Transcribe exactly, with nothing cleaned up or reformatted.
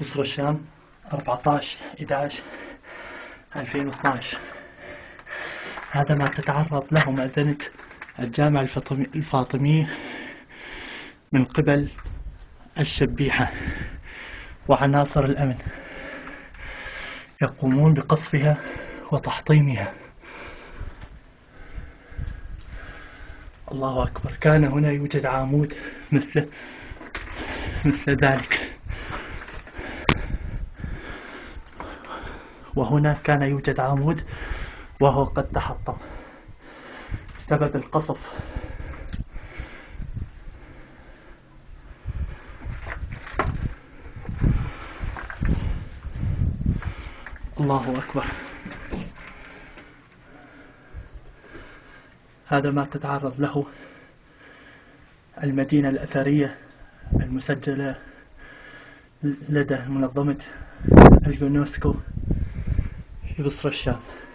بصرة الشام أربعة عشر أحد عشر ألفين واثناشر. هذا ما تتعرض له مأذنة الجامع الفاطمي من قبل الشبيحة وعناصر الأمن، يقومون بقصفها وتحطيمها. الله أكبر. كان هنا يوجد عمود مثل مثل ذلك، وهنا كان يوجد عمود وهو قد تحطم بسبب القصف. الله أكبر. هذا ما تتعرض له المدينة الأثرية المسجلة لدى منظمة اليونسكو في بصرة الشام.